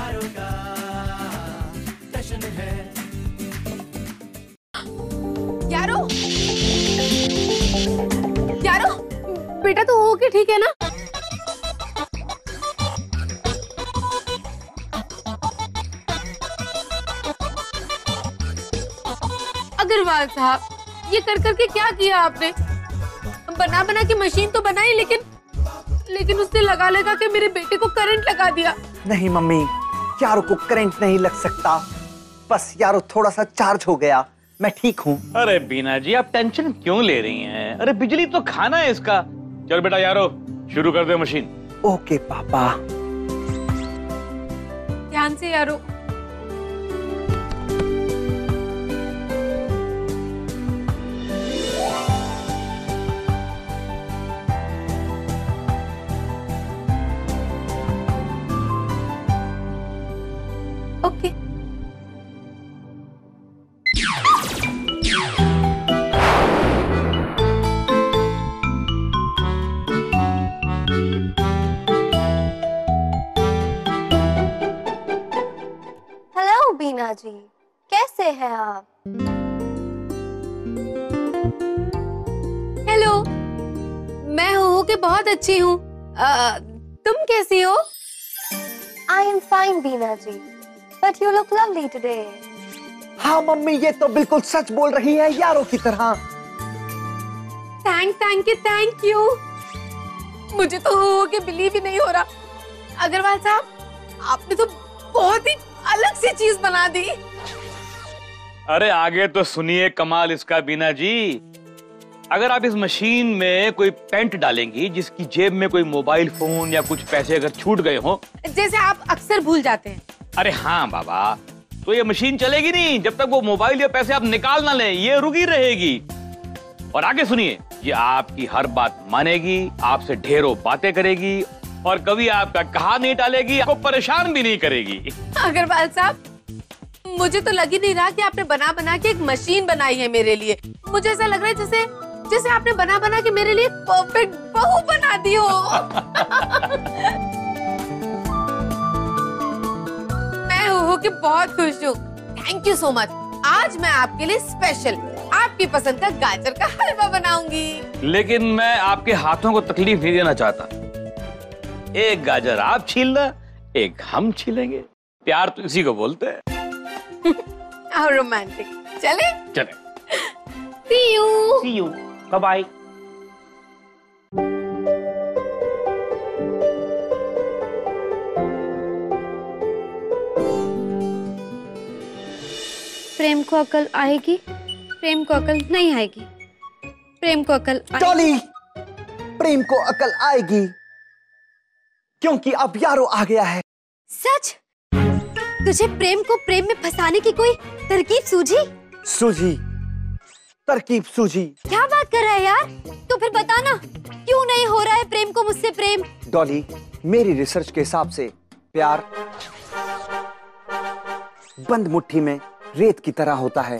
यारों का जश्न है। यारो, यारो, बेटा तो हो के ठीक है ना? अग्रवाल साहब, ये कर करके क्या किया आपने? बना बना के मशीन तो बनाई, लेकिन उसने लगा लगा के मेरे बेटे को करंट लगा दिया। नहीं मम्मी, यारो को करंट नहीं लग सकता, बस यारो थोड़ा सा चार्ज हो गया, मैं ठीक हूँ। अरे बीना जी, आप टेंशन क्यों ले रही हैं? अरे बिजली तो खाना है इसका। चल बेटा यारो, शुरू कर दे मशीन। ओके पापा। ध्यान से यारो। ओके। हेलो बीना जी, कैसे हैं आप? हेलो, मैं हो के बहुत अच्छी हूँ। तुम कैसी हो? I am fine Bina ji, but you look lovely today. हाँ मम्मी, ये तो बिल्कुल सच बोल रही है, यारो की तरह। Thank you. मुझे तो हो के बिलीव ही नहीं हो रहा। अग्रवाल साहब, आपने तो बहुत ही अलग सी चीज बना दी। अरे आगे तो सुनिए कमाल इसका बीना जी। अगर आप इस मशीन में कोई पेंट डालेंगी जिसकी जेब में कोई मोबाइल फोन या कुछ पैसे अगर छूट गए हो, जैसे आप अक्सर भूल जाते हैं। अरे हाँ बाबा, तो ये मशीन चलेगी नहीं जब तक वो मोबाइल या पैसे आप निकाल ना लें, ये रुकी रहेगी। और आगे सुनिए, ये आपकी हर बात मानेगी, आपसे ढेरों बातें करेगी और कभी आपका कहा नहीं टालेगी, आपको परेशान भी नहीं करेगी। अग्रवाल साहब, मुझे तो लग ही नहीं रहा कि आपने बना बना के एक मशीन बनाई है मेरे लिए। मुझे ऐसा लग रहा है जैसे आपने बना बना के मेरे लिए परफेक्ट बहू बना दी हो। मैं हो के बहुत खुश हूँ। Thank you so much. आज मैं आपके लिए स्पेशल आपकी पसंद का गाजर का हलवा बनाऊंगी। लेकिन मैं आपके हाथों को तकलीफ नहीं देना चाहता। एक गाजर आप छीलना, एक हम छीलेंगे। प्यार तो इसी को बोलते हैं। और रोमांटिक। चले? चले। See you. See you. Bye bye. प्रेम को अकल आएगी, प्रेम को अकल नहीं आएगी, प्रेम को अकल डॉली, प्रेम को अकल आएगी क्योंकि अब यारो आ गया है। सच? तुझे प्रेम को प्रेम में फंसाने की कोई तरकीब सूझी? सूझी, तरकीब सूझी। क्या बात कर रहा है यार? तो फिर बताना, क्यों नहीं हो रहा है प्रेम को मुझसे प्रेम? डॉली, मेरी रिसर्च के हिसाब से प्यार बंद मुट्ठी में रेत की तरह होता है।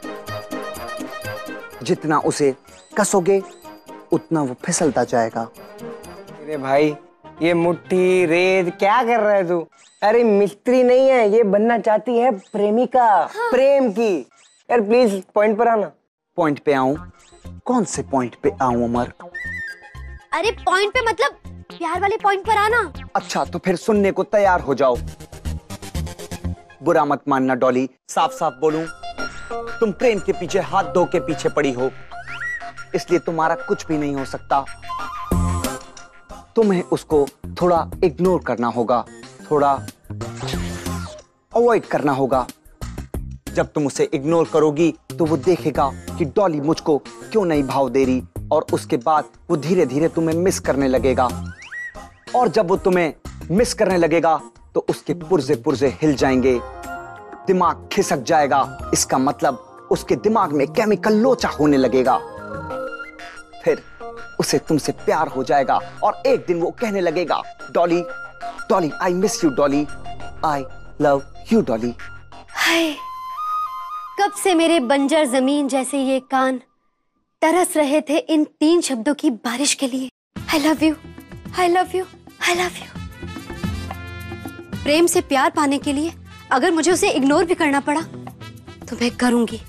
जितना उसे कसोगे उतना वो फिसलता जाएगा। अरे भाई, ये मुट्ठी रेत क्या कर रहा है तू? अरे मिस्त्री नहीं है, ये बनना चाहती है प्रेमिका। हाँ। प्रेम की। यार प्लीज पॉइंट पर आना। पॉइंट पे आऊं? कौन से पॉइंट पे आऊं अमर? अरे पॉइंट पे मतलब प्यार वाले पॉइंट पर आना। अच्छा तो फिर सुनने को तैयार हो जाओ। बुरा मत मानना डॉली, साफ साफ बोलूं, तुम प्रेम के पीछे हाथ धो के पीछे पड़ी हो, इसलिए तुम्हारा कुछ भी नहीं हो सकता। तुम्हें उसको थोड़ा इग्नोर करना होगा, थोड़ा अवॉइड करना होगा। जब तुम उसे इग्नोर करोगी तो वो देखेगा कि डॉली मुझको क्यों नहीं भाव दे रही, और उसके बाद वो धीरे धीरे तुम्हें मिस करने लगेगा। और जब वो तुम्हें मिस करने लगेगा तो उसके पुर्जे पुर्जे हिल जाएंगे, दिमाग खिसक जाएगा। इसका मतलब उसके दिमाग में केमिकल लोचा होने लगेगा। फिर उसे तुमसे प्यार हो जाएगा और एक दिन वो कहने लगेगा, Dolly Dolly I miss you Dolly, I love you Dolly. हाय, कब से मेरे बंजर जमीन जैसे ये कान तरस रहे थे इन 3 शब्दों की बारिश के लिए। I love you, I love you, I love you. प्रेम से प्यार पाने के लिए अगर मुझे उसे इग्नोर भी करना पड़ा तो मैं करूंगी।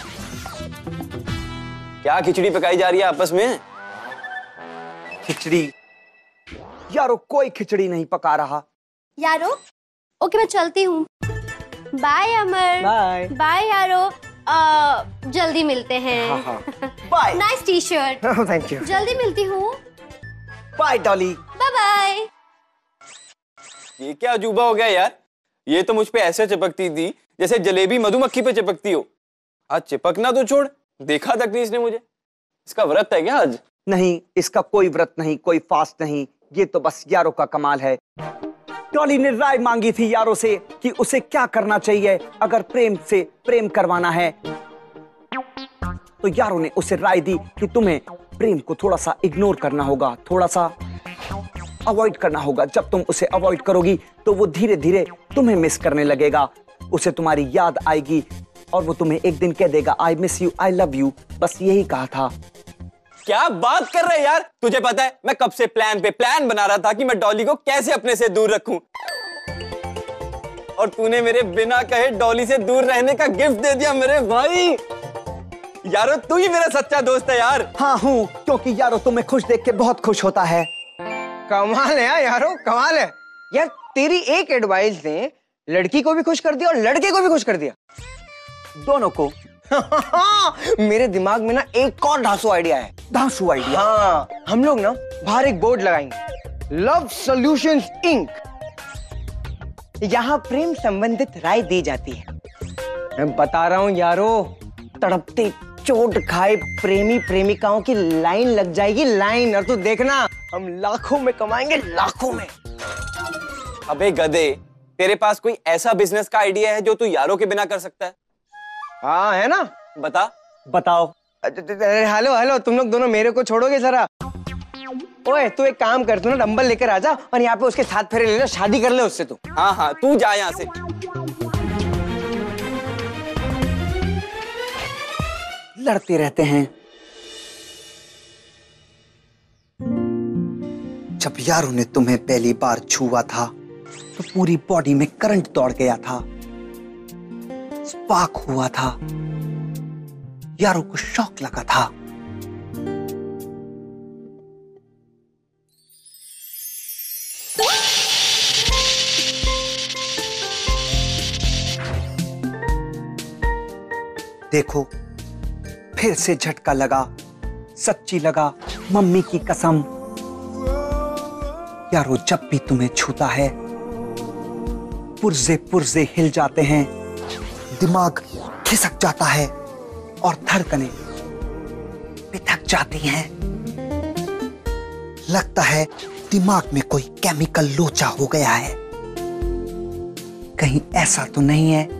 क्या खिचड़ी पकाई जा रही है आपस में? खिचड़ी? यारो कोई खिचड़ी नहीं पका रहा। यारो ओके मैं चलती हूँ। बाय अमर। बाय। बाय यारो। जल्दी मिलते हैं। Bye. Nice T shirt. Thank you. जल्दी मिलती हूँ। Bye Dolly. Bye bye. ये क्या अजूबा हो गया यार? ये तो मुझ पे ऐसे चिपकती थी जैसे जलेबी मधुमक्खी पे चिपकती हो। आज चिपकना तो छोड़, देखा तक नहीं इसने मुझे। इसका व्रत है क्या आज? नहीं, इसका कोई व्रत नहीं, कोई फास्ट नहीं, ये तो बस यारो का कमाल है। डॉली ने राय मांगी थी यारो से कि उसे क्या करना चाहिए अगर प्रेम से प्रेम करवाना है। तो यारो ने उसे राय दी कि तुम्हें प्रेम को थोड़ा सा इग्नोर करना होगा, थोड़ा सा अवॉइड करना होगा। जब तुम उसे अवॉइड करोगी तो वो धीरे धीरे तुम्हें मिस करने लगेगा, उसे तुम्हारी याद आएगी और वो तुम्हें एक दिन कह देगा I miss you, I love you. बस यही कहा था। क्या बात कर रहे यार? तुझे पता है मैं कब से प्लान पे प्लान बना रहा था कि मैं डॉली को कैसे अपने से दूर रखूं, और तूने मेरे बिना कहे डॉली से दूर रहने का गिफ्ट दे दिया मेरे भाई। यारो तू ही मेरा सच्चा दोस्त है यार। हाँ हूँ, क्योंकि यारो तुम्हें खुश देख के बहुत खुश होता है। कमाल है यार यारो, कमाल है यार। तेरी एक एडवाइस ने लड़की को भी खुश कर दिया और लड़के को भी खुश कर दिया, दोनों को। मेरे दिमाग में ना एक और धांसू आइडिया है। धांसू आइडिया? हाँ, हम लोग ना बाहर एक बोर्ड लगाएंगे, लव सॉल्यूशंस इंक। यहाँ प्रेम संबंधित राय दी जाती है। मैं बता रहा हूँ यारो, तड़पते चोट खाए प्रेमी प्रेमिकाओं की लाइन लग जाएगी, लाइन। और तू देखना हम लाखों में कमाएंगे, लाखों में। अबे गधे, तेरे पास कोई ऐसा बिजनेस का आइडिया है जो तू यारों के बिना कर सकता है? हाँ है ना, बता। बताओ। हेलो हेलो, तुम लोग दोनों मेरे को छोड़ोगे जरा? ओए तू एक काम कर, तू ना डंबल लेकर आजा और यहाँ पे उसके साथ फेरे ले ले, शादी कर ले उससे तू। हाँ हाँ तू जा यहाँ से। लड़ते रहते हैं। जब यारों ने तुम्हें पहली बार छुआ था तो पूरी बॉडी में करंट दौड़ गया था, स्पार्क हुआ था, यारों को शॉक लगा था। देखो फिर से झटका लगा, सच्ची लगा, मम्मी की कसम। यारो जब भी तुम्हें छूता है पुर्जे पुर्जे हिल जाते हैं, दिमाग खिसक जाता है और धड़कनें बिथक जाती हैं। लगता है दिमाग में कोई केमिकल लोचा हो गया है। कहीं ऐसा तो नहीं है?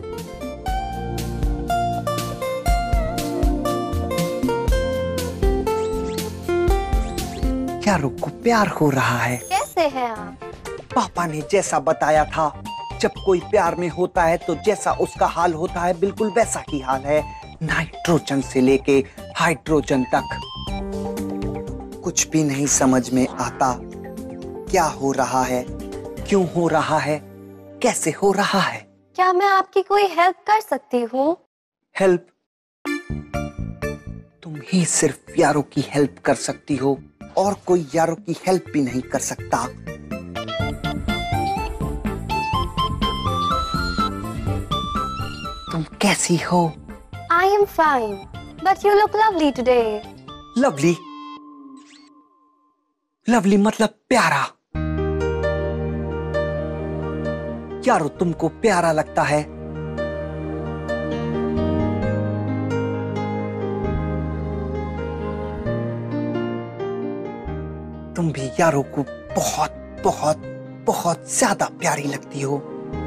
यारों को प्यार हो रहा है। कैसे हैं आप? पापा ने जैसा बताया था, जब कोई प्यार में होता है तो जैसा उसका हाल होता है बिल्कुल वैसा ही हाल है, नाइट्रोजन से लेके हाइड्रोजन तक। कुछ भी नहीं समझ में आता क्या हो रहा है, क्यों हो रहा है, कैसे हो रहा है। क्या मैं आपकी कोई हेल्प कर सकती हूँ? हेल्प? तुम ही सिर्फ यारों की हेल्प कर सकती हो और कोई यारों की हेल्प भी नहीं कर सकता। तुम कैसी हो? I am fine, but you look lovely today. Lovely? Lovely मतलब प्यारा। यारो तुमको प्यारा लगता है? तुम भी यारों को बहुत बहुत बहुत ज्यादा प्यारी लगती हो।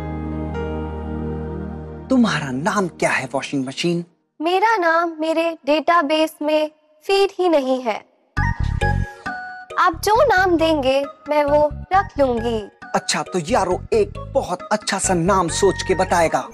तुम्हारा नाम क्या है वॉशिंग मशीन? मेरा नाम मेरे डेटाबेस में फीड ही नहीं है। आप जो नाम देंगे मैं वो रख लूंगी। अच्छा तो यारो एक बहुत अच्छा सा नाम सोच के बताएगा।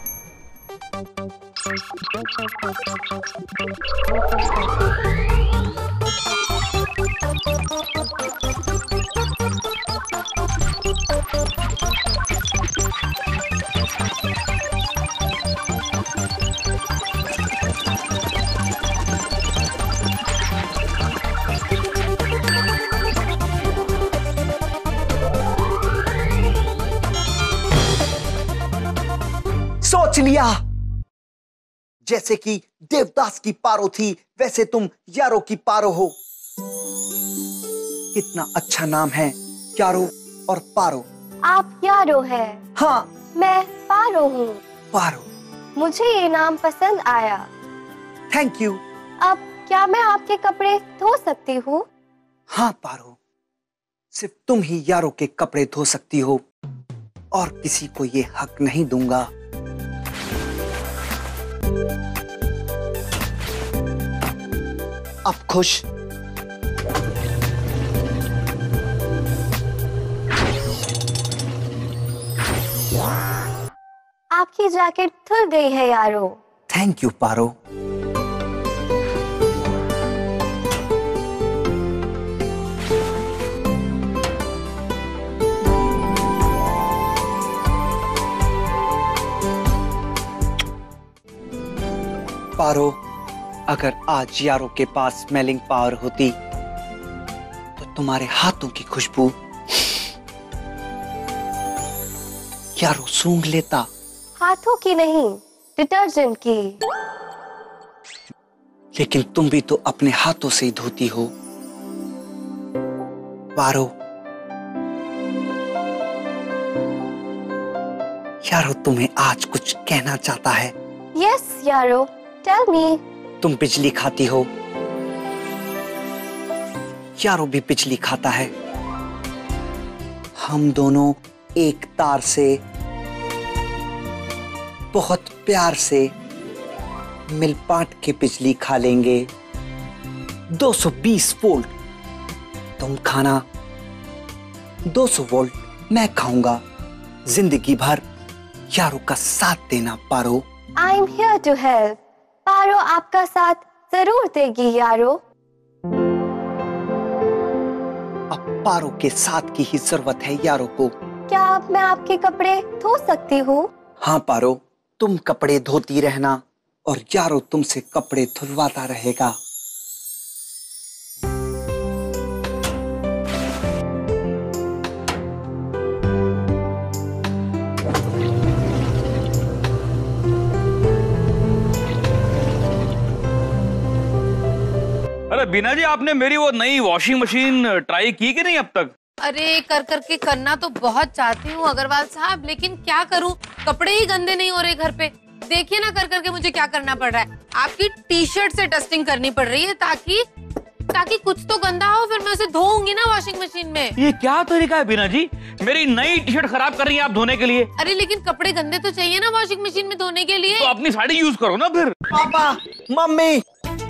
सोच लिया। जैसे कि देवदास की पारो थी, वैसे तुम यारो की पारो हो। कितना अच्छा नाम है, यारो और पारो। आप यारो है, हाँ, मैं पारो हूँ। पारो। मुझे ये नाम पसंद आया। Thank you. अब क्या मैं आपके कपड़े धो सकती हूँ? हाँ पारो, सिर्फ तुम ही यारो के कपड़े धो सकती हो और किसी को ये हक नहीं दूंगा। अब खुश? आपकी जैकेट धुल गई है यारो। थैंक यू पारो। पारो, अगर आज यारो के पास स्मेलिंग पावर होती तो तुम्हारे हाथों की खुशबू यारो सूंघ लेता। हाथों की नहीं, डिटर्जेंट की। लेकिन तुम भी तो अपने हाथों से ही धोती हो। पारो, यारो तुम्हें आज कुछ कहना चाहता है। यस यारो, टेल मी। तुम बिजली खाती हो, यारो भी बिजली खाता है। हम दोनों एक तार से बहुत प्यार से मिल बांट के बिजली खा लेंगे। 220 वोल्ट तुम खाना, 200 वोल्ट मैं खाऊंगा। जिंदगी भर यारो का साथ देना Paro. I am here to help. Paro आपका साथ जरूर देगी यारो। अब पारो के साथ की ही जरूरत है यारो को। क्या अब मैं आपके कपड़े धो सकती हूँ? हाँ पारो, तुम कपड़े धोती रहना और यारो तुमसे कपड़े धुलवाता रहेगा। अरे बीना जी, आपने मेरी वो नई वॉशिंग मशीन ट्राई की कि नहीं अब तक? अरे कर करके करना तो बहुत चाहती हूँ अग्रवाल साहब, लेकिन क्या करूँ, कपड़े ही गंदे नहीं हो रहे घर पे। देखिए ना कर करके मुझे क्या करना पड़ रहा है। आपकी टी शर्ट से डस्टिंग करनी पड़ रही है ताकि कुछ तो गंदा हो, फिर मैं उसे धोऊंगी ना वॉशिंग मशीन में। ये क्या तरीका है बीना जी? मेरी नई टी शर्ट खराब कर रही है आप धोने के लिए। अरे लेकिन कपड़े गंदे तो चाहिए ना वॉशिंग मशीन में धोने के लिए। तो अपनी साड़ी यूज करो ना फिर। पापा, मम्मी।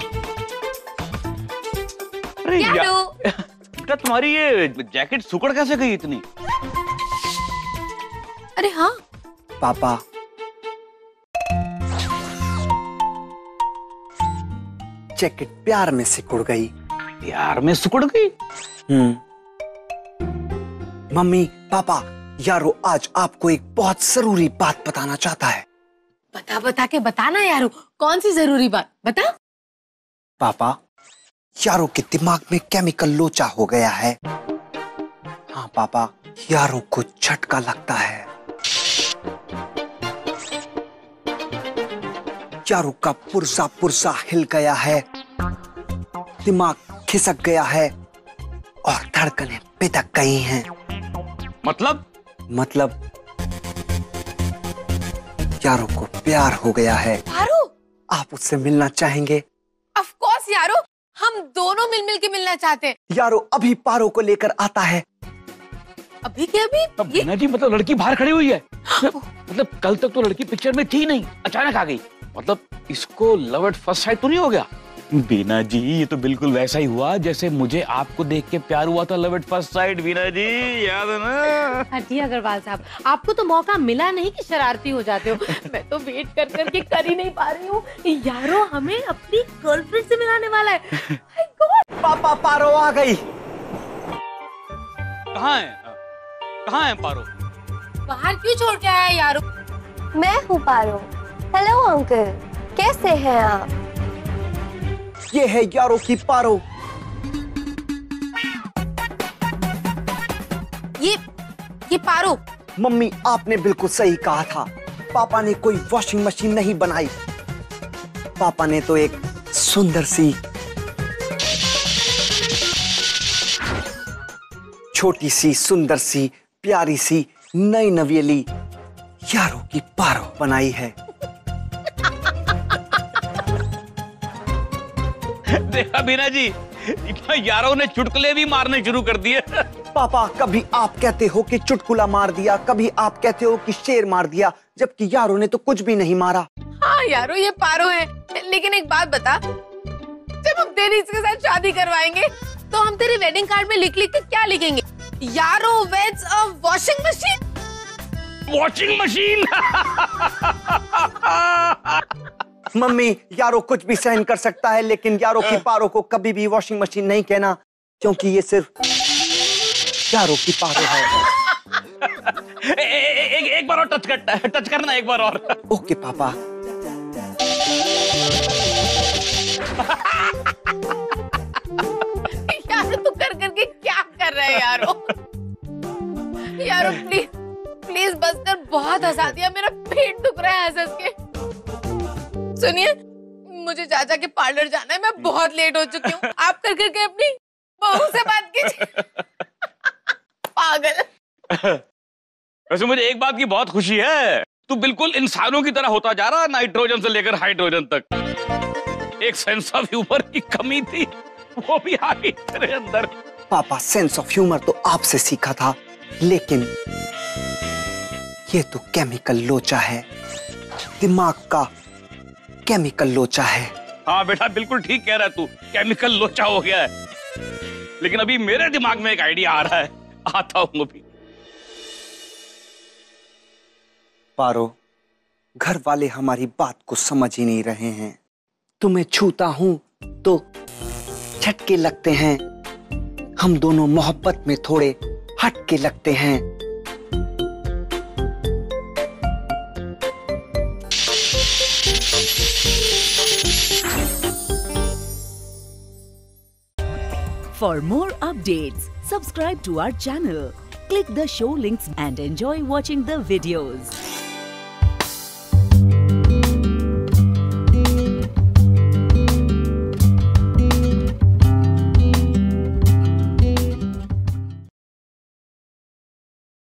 अरे क्या लो? बेटा, तुम्हारी ये जैकेट सुकड़ कैसे गई इतनी? अरे हाँ पापा, जैकेट प्यार में सिकुड़ गई। प्यार में सिकुड़ गई? मम्मी, पापा, यारो आज आपको एक बहुत जरूरी बात बताना चाहता है। बता के बताना यारो, कौन सी जरूरी बात बता। पापा, यारो के दिमाग में केमिकल लोचा हो गया है। हाँ पापा, यारो को झटका लगता है। यारो का पुर्जा पुर्जा हिल गया है, दिमाग खिसक गया है और धड़कनें पिदक गई हैं। मतलब यारो को प्यार हो गया है। यारो, आप उससे मिलना चाहेंगे? ऑफ कोर्स यारो, हम दोनों मिल के मिलना चाहते हैं। यारो अभी पारो को लेकर आता है। अभी क्या? अभी बीना जी, मतलब लड़की बाहर खड़ी हुई है? मतलब कल तक तो लड़की पिक्चर में थी नहीं, अचानक आ गई। मतलब इसको लव एट फर्स्ट साइट तो नहीं हो गया? बीना जी, ये तो बिल्कुल वैसा ही हुआ जैसे मुझे आपको देख के प्यार हुआ था, love at first sight. Bina ji, याद है ना? हटिए अग्रवाल साहब, आपको तो मौका मिला नहीं कि शरारती हो जाते हो। मैं तो वेट कर करके कर ही नहीं पा रही हूँ। यारो हमें अपनी गर्लफ्रेंड से मिलाने वाला है। My God! पापा, पारो आ गई। कहाँ है पारो? बाहर क्यों छोड़ के आया यारो? मैं हूँ पारो। हेलो अंकल, कैसे हैं आप? ये है यारो की पारो। ये पारो। मम्मी, आपने बिल्कुल सही कहा था। पापा ने कोई वॉशिंग मशीन नहीं बनाई, पापा ने तो एक सुंदर सी, छोटी सी, सुंदर सी, प्यारी सी, नई नवेली यारों की पारो बनाई है। देखा बीना जी, यारों ने चुटकुले भी मारने शुरू कर दिए। पापा, कभी आप कहते हो कि चुटकुला मार दिया, कभी आप कहते हो कि शेर मार दिया, जबकि यारों ने तो कुछ भी नहीं मारा। हाँ यारो, ये पारो है। लेकिन एक बात बता, जब हम तेरी इसके साथ शादी करवाएंगे तो हम तेरे वेडिंग कार्ड में लिख लिख के क्या लिखेंगे? Yaro weds a washing machine. Washing machine. Mummy, Yaro कुछ भी सहन कर सकता है, लेकिन यारो की पारो को कभी भी वॉशिंग मशीन नहीं कहना, क्योंकि ये सिर्फ यारो की पारो है। एक बार और टच करना एक बार और। ओके पापा। यारो तू कर करके क्या कर रहा है यारो? यारो प्लीज प्लीज बस कर, बहुत हंसा दिया, मेरा पेट दुख रहा है हंस हंस के। सुनिए, मुझे चाचा के पार्लर जाना है, मैं बहुत लेट हो चुकी हूँ। आप कर करके अपनी बहू से बात कीजिए। पागल। वैसे मुझे एक बात की बहुत खुशी है, तू बिल्कुल इंसानों की तरह होता जा रहा, नाइट्रोजन से लेकर हाइड्रोजन तक। एक सेंस ऑफ ह्यूमर की कमी थी, वो भी आ गई तेरे अंदर। पापा, सेंस ऑफ ह्यूमर तो आपसे सीखा था, लेकिन ये तो केमिकल लोचा है, दिमाग का केमिकल लोचा है। हाँ बेटा, बिल्कुल ठीक कह रहा है तू, केमिकल लोचा हो गया है। लेकिन अभी मेरे दिमाग में एक आइडिया आ रहा है, आता हूं अभी। पारो, घर वाले हमारी बात को समझ ही नहीं रहे हैं। तुम्हें छूता हूं तो झटके लगते हैं, हम दोनों मोहब्बत में थोड़े हटके लगते हैं। For more updates, subscribe to our channel, click the show links and enjoy watching the videos.